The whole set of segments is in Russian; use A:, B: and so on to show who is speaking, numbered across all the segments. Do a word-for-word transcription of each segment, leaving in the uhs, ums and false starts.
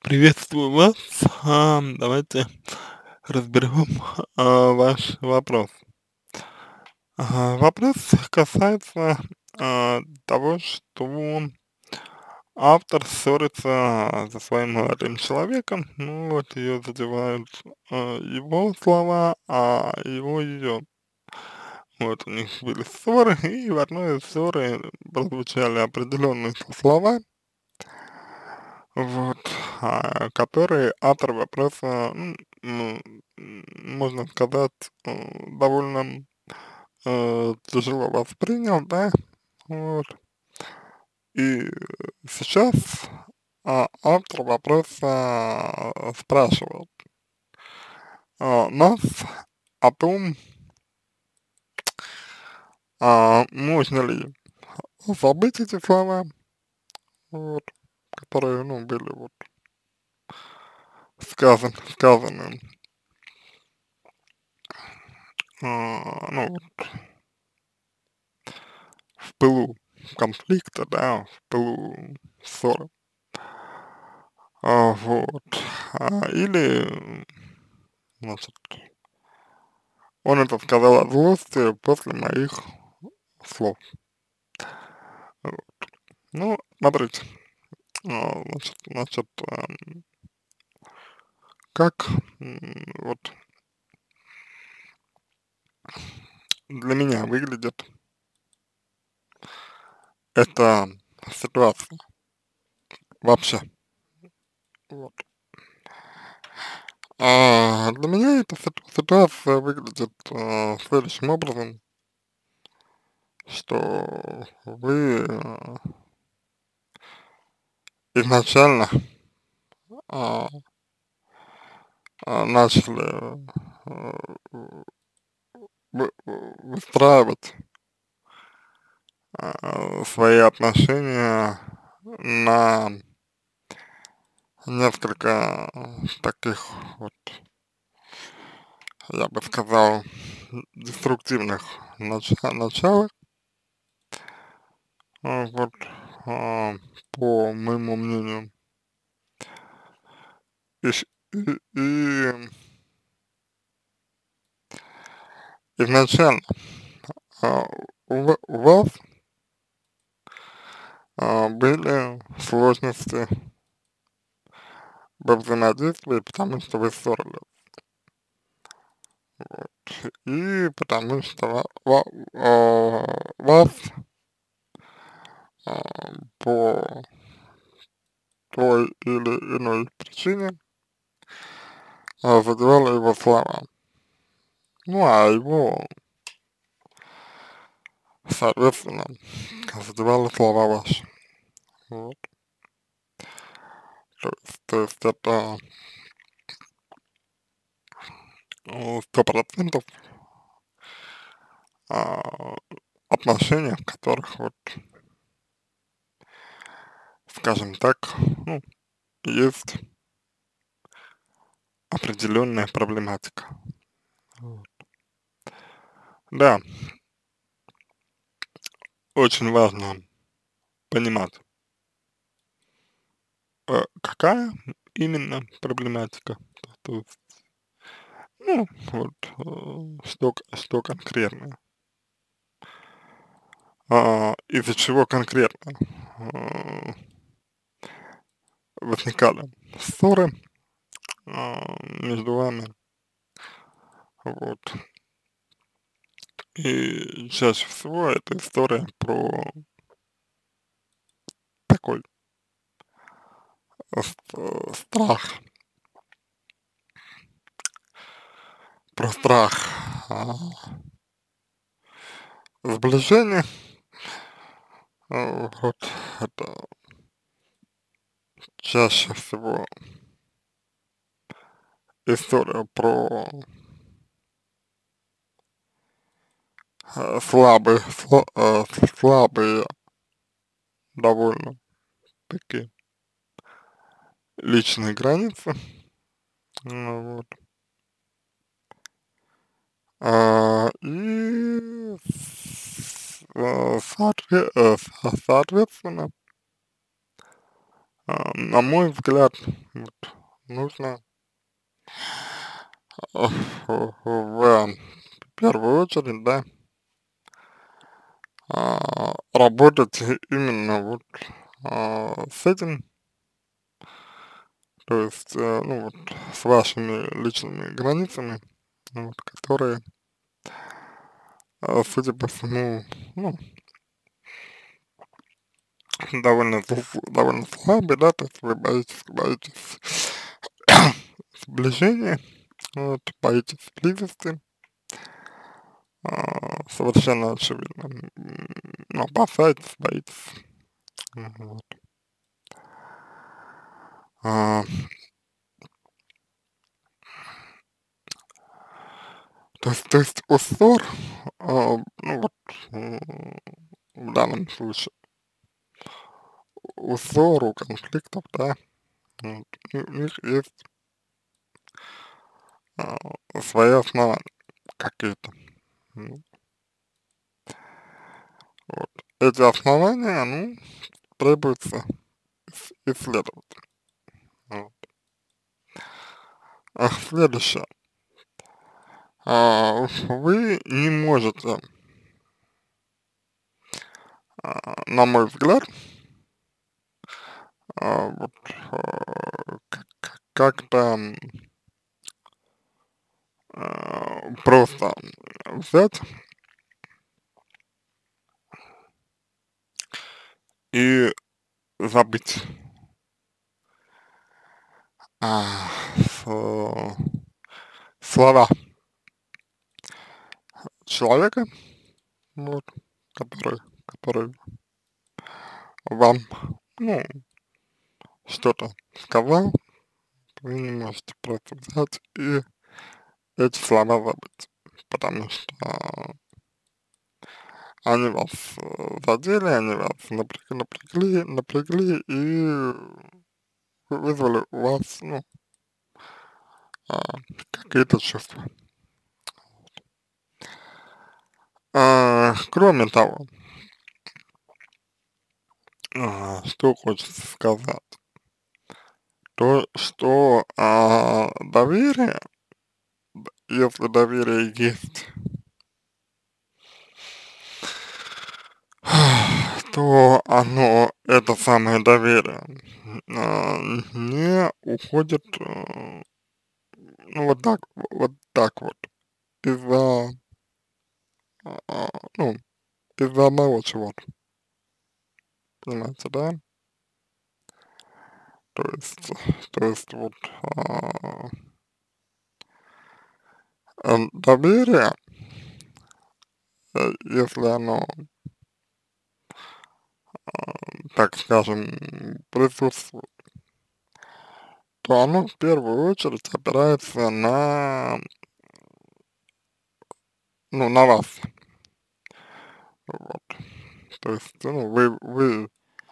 A: Приветствую вас. А, давайте разберем а, ваш вопрос. Ага, вопрос касается а, того, что автор ссорится со своим молодым человеком, ну вот ее задевают а, его слова, а его ее. Вот у них были ссоры, и в одной из ссоры прозвучали определенные слова, вот, а, которые автор вопроса, м, ну, м, можно сказать, э, довольно э, тяжело воспринял, да, вот. И сейчас а, автор вопроса спрашивает а, нас о том, а, можно ли забыть эти слова, вот, которые, ну, были вот сказаны, сказаны, а, ну, вот, в пылу конфликта, да, в пылу ссоры. А, вот. А, или, значит, он это сказал от злости после моих слов. Вот. Ну, смотрите, а, значит, значит, ам, как м, вот для меня выглядит эта ситуация вообще. Вот. А для меня эта ситу- ситуация выглядит а, следующим образом, что вы а, изначально а, а, начали а, вы- выстраивать а, свои отношения на несколько таких вот, я бы сказал, деструктивных нача- началах, а, вот, а, по моему мнению. И, щ- и- и изначально а, у, ва- у вас а, были сложности во взаимодействии, потому что вы ссорились. И потому что ва- ва- а, вас а, по той или иной причине а, задевала его слова. Ну, а его, соответственно, задевала слова ваши. Вот. То есть, то есть это ну, сто процентов а, отношения, в которых вот, скажем так, ну, есть определенная проблематика. Вот. Да, очень важно понимать, э, какая именно проблематика. То есть, ну, вот, э, что, к- что конкретно, а, из-за чего конкретно а, возникали ссоры а, между вами, вот. И чаще всего это история про такой э, ст- э, страх, про страх а, сближения, а, вот, это чаще всего история про э, слабые, сла- э, слабые довольно такие личные границы, ну вот. А, и с- э, соотве- э, со- соответственно, а, на мой взгляд, вот, нужно э, в первую очередь, да, а, работать именно вот а, с этим, то есть, э, ну вот, с вашими личными границами, вот, которые, а, судя по всему, ну, довольно, сл- довольно слабые, да, то есть вы боитесь, боитесь сближения, вот, боитесь близости, а, совершенно очевидно, м, ну, опасаетесь, боитесь, м, вот. А, то есть, то есть у ссор, а, ну вот, м, в данном случае, у ссор, у конфликтов, да, вот, у у них есть а, свои основания какие-то. М, вот. Эти основания, ну, требуется ис- исследовать. Вот. А следующее. А, вы не можете, а, на мой взгляд, а, вот, а, как- как- как-то м, а, просто взять и забыть а, с- слова человека, вот, который, который вам, ну, что-то сказал, вы не можете просто взять и эти слова забыть, потому что они вас э, задели, они вас напрягли, напрягли, напрягли и вызвали у вас, ну, а, какие-то чувства. А, кроме того, а, что хочется сказать, то, что а, доверие, если доверие есть, то оно, это самое доверие, а, не уходит, э, ну, вот так, вот так вот, из-за, а, а, ну, из-за одного чего-то, понимаете, да? То есть, то есть вот, а, э, доверие, э, если оно, так скажем, присутствует, то оно в первую очередь опирается на, ну, на вас, вот. То есть, ну, вы, вы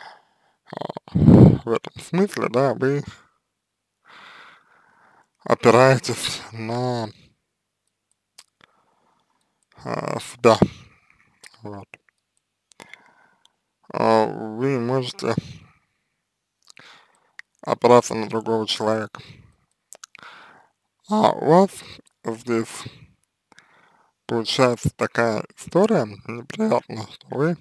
A: в этом смысле, да, вы опираетесь на а, себя, вот. А вы не можете опираться на другого человека. А у вас здесь получается такая история неприятная, что вы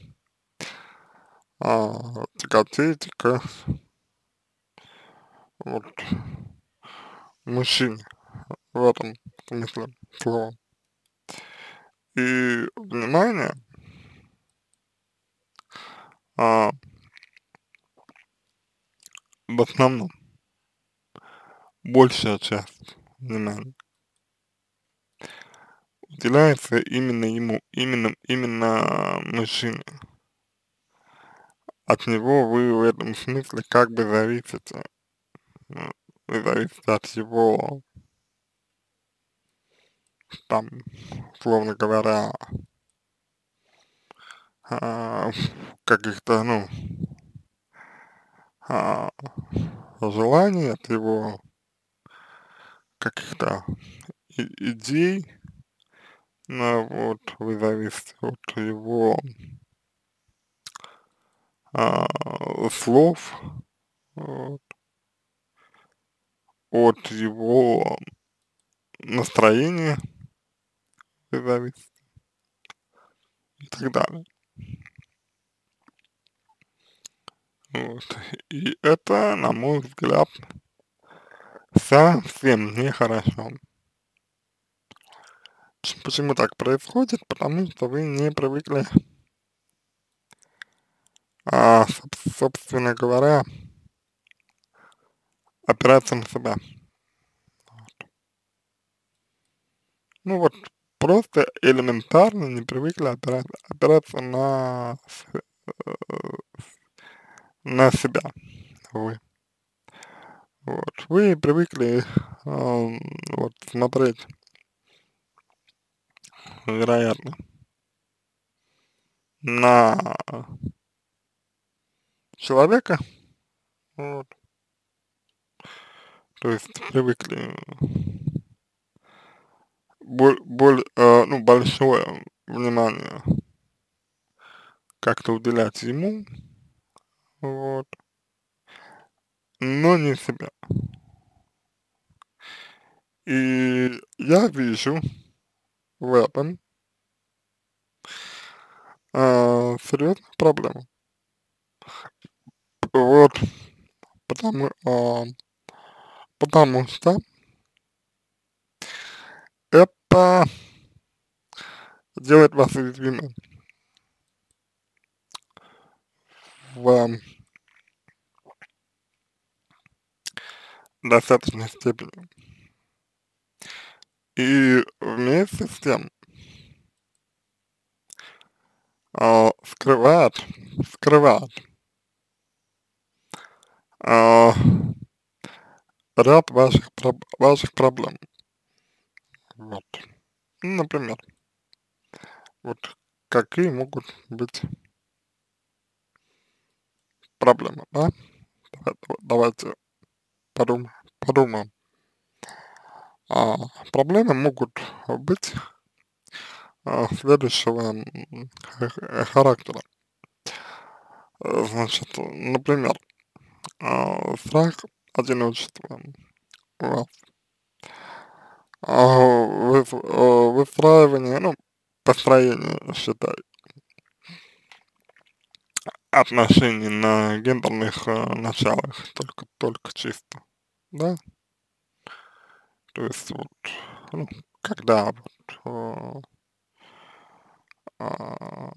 A: а, тяготеете к вот мужчине в этом смысле слова. И внимание, а, в основном, большая часть внимания уделяется именно ему, именно, именно мужчине. От него вы в этом смысле как бы зависите, ну, вы зависите от его, там, условно говоря, а, каких-то, ну, а, желаний, от его каких-то и- идей, ну, вот, вы зависите от его а, слов, вот, от его настроения зависит и так далее. Вот. И это, на мой взгляд, совсем нехорошо. Ч- Почему так происходит? Потому что вы не привыкли, а, соб- собственно говоря, опираться на себя. Ну вот, просто элементарно не привыкли опира- опираться на, с- э, на себя. Вы. Вот. Вы привыкли, ам, вот, смотреть, вероятно, на человека, вот, то есть привыкли боль, боль, э, ну, большое внимание как-то уделять ему, вот, но не себя. И я вижу в этом э, серьезную проблему. Вот, потому, а, потому что это делает вас уязвимым в достаточной степени. И вместе с тем а, скрывает, скрывает а, ряд ваших, проб- ваших проблем. Вот. Ну, например, вот какие могут быть проблемы, да? Давайте, давайте подумаем. подумаем. А, проблемы могут быть а, следующего м, х- характера. Э, Значит, например, а, страх одиночества у вас, а, выс- э, выстраивание, ну, построение, считай, отношений на гендерных э, началах, только, только чисто, да, то есть вот, ну, когда вот, э, а,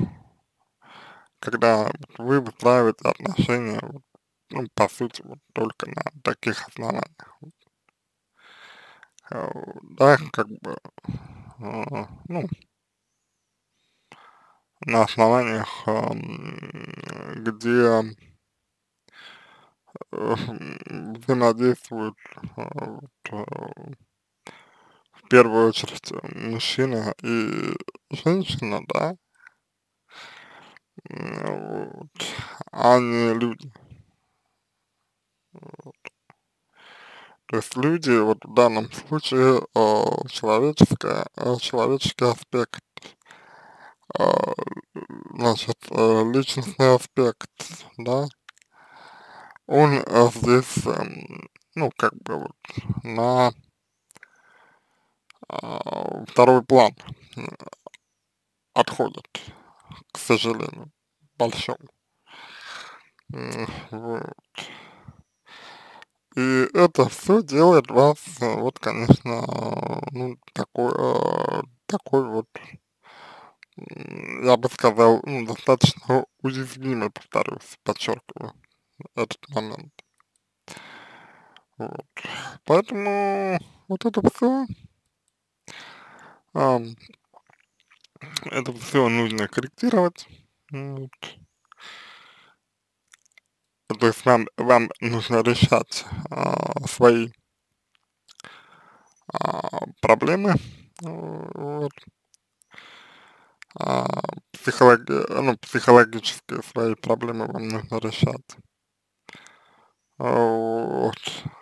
A: когда вот вы выстраиваете отношения, вот, ну, по сути, вот только на таких основаниях, э, да, как бы, э, ну, на основаниях, ам, где э, взаимодействуют э, вот, э, в первую очередь э, мужчина и женщина, да, м, вот, а не люди. То есть люди, вот в данном случае, э, человеческое, э, человеческий аспект, э, значит, э, личностный аспект, да, он э, здесь, эм, ну, как бы вот на а, второй план э, отходит, к сожалению, большому. М, Вот. И это все делает вас, э, вот, конечно, э, ну, такой, э, такой вот, м, я бы сказал, ну, достаточно уязвимый, повторюсь, подчеркиваю этот момент. Вот. Поэтому вот это все, это все нужно корректировать. Вот. То есть вам, вам нужно решать а, свои а, проблемы, э, вот, а, психологи, ну, психологические свои проблемы вам нужно решать. А, Вот.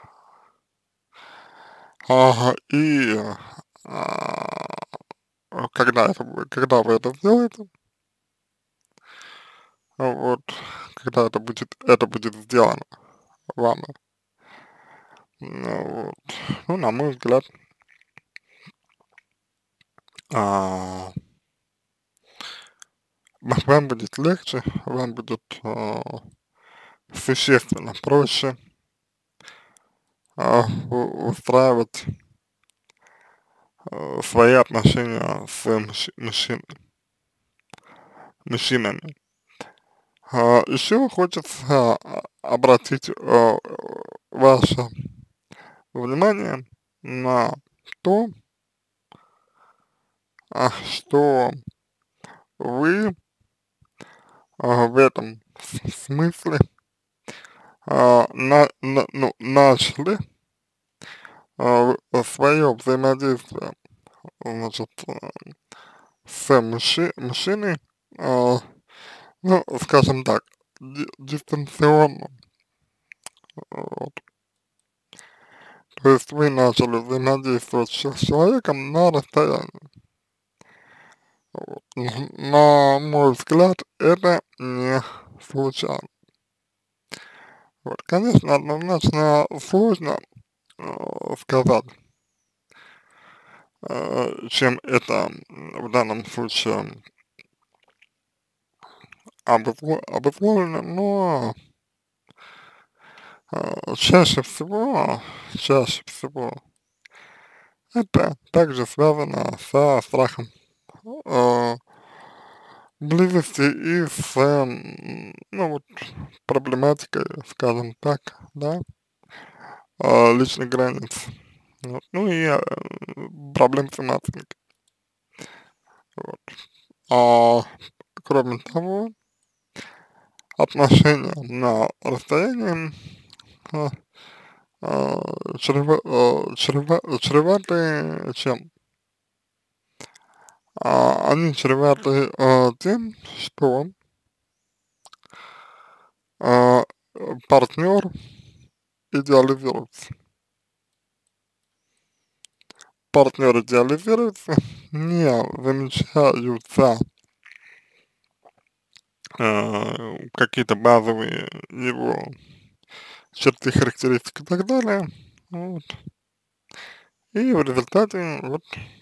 A: Ага, и а, когда это будет, когда вы это сделаете, вот, когда это будет, это будет сделано вами, Ну вот, ну, на мой взгляд, а, ва вам будет легче, вам будет, а, существенно проще, а, у устраивать, а, свои отношения с мужч мужчин мужчинами. А, еще хочется, а, обратить, а, ваше внимание на то, а, что вы, а, в этом с смысле, а, на на ну, начали, а, свое взаимодействие, значит, а, с мужчи мужчиной, а, ну, скажем так, ди дистанционно. Вот. То есть вы начали взаимодействовать с с человеком на расстоянии. Вот. Н на мой взгляд, это не случайно. Вот, конечно, однозначно сложно, э, сказать, э, чем это, м, в данном случае обусло обусловлено, но, э, чаще всего, чаще всего это также связано со страхом, э, близости и с, м, ну вот, проблематикой, скажем так, да, э, личных границ. Вот. Ну и, э, проблем с самооценкой. Вот. А, кроме того, отношения на расстоянии, а, а, чрева а, чрева чреваты чем? А, они чреваты, а, тем, что, а, партнер идеализируется. Партнер идеализируется, не замечаются, а, какие-то базовые его черты, характеристики и так далее. Вот. И в результате вот,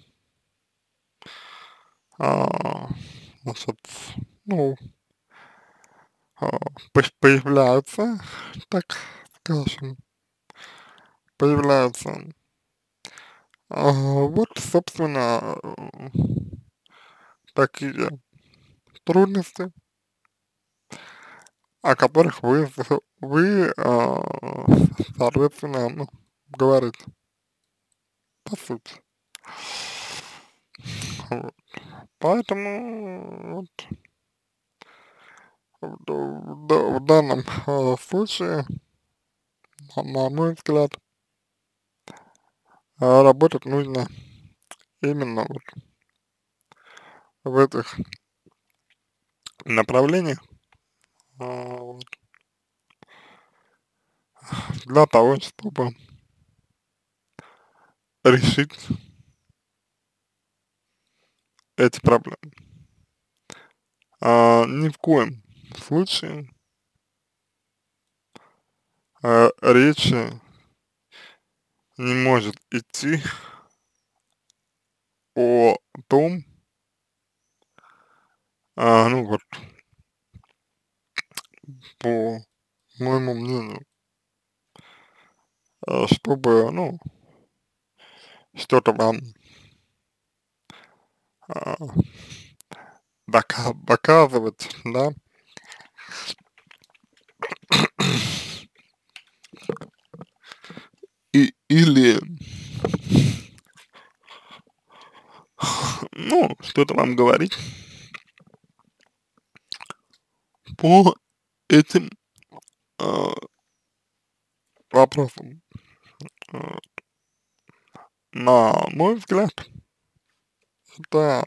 A: а, значит, ну, а, по появляются, так скажем, появляются, а, вот, собственно, э, такие трудности, о которых вы с вы, а, соответственно, ну, говорите, по сути. Вот. Поэтому вот в д в д в данном, а, случае, на на мой взгляд, а, работать нужно именно вот в этих направлениях, а, вот, для того, чтобы решить эти проблемы. А, ни в коем случае, а, речи не может идти о том, а, ну вот, по моему мнению, а, чтобы, ну, что-то вам, а, дока доказывать, да. И или, ну, что-то вам говорить по этим, а, вопросам. А, на мой взгляд, это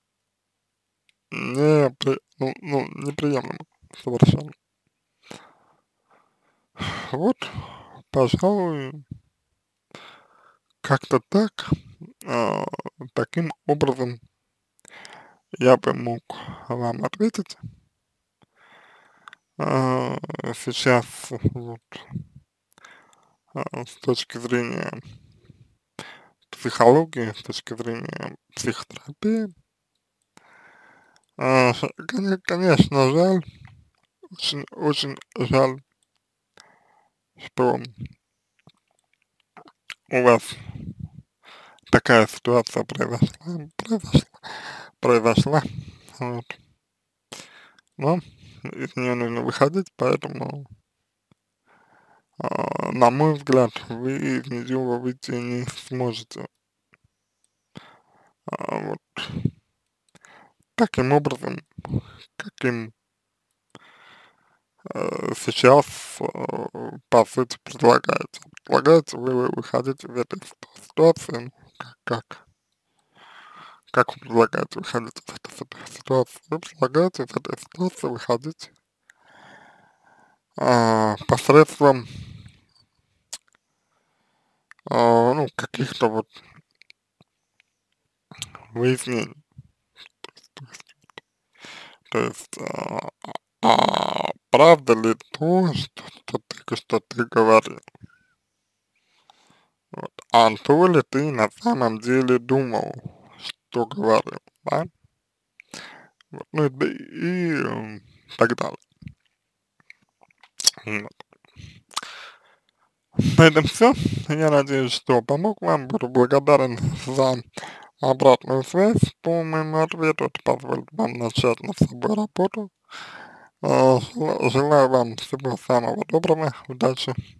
A: не при ну ну, неприемлемо совершенно. Вот, пожалуй, как-то так, а, таким образом я бы мог вам ответить. А, сейчас вот, а, с точки зрения психологии, с точки зрения психотерапии. А, ш коне конечно, жаль, очень очень жаль, что у вас такая ситуация произошла произошла произошла, вот. Но из нее нужно выходить, поэтому, а, на мой взгляд, вы из нее выйти не сможете. А, вот таким образом, каким, э, сейчас, э, по сути, предлагаете. Предлагаете вы вы выходить из этой ситу ситуации, ну, как как как вы предлагаете выходить из этой ситу ситуации? Вы предлагаете из этой ситуации выходить а, посредством а, ну, каких-то вот выяснений. То есть, то есть, а, а, правда ли то, что что ты что ты говорил? Вот. А то ли ты на самом деле думал, что говорил, да? Вот. Ну и д и, м, так далее. Вот. На этом всё. Я надеюсь, что помог вам. Буду благодарен за обратную связь по моему ответу. Это позволит вам начать над собой работу. А, жела желаю вам всего самого доброго. Удачи.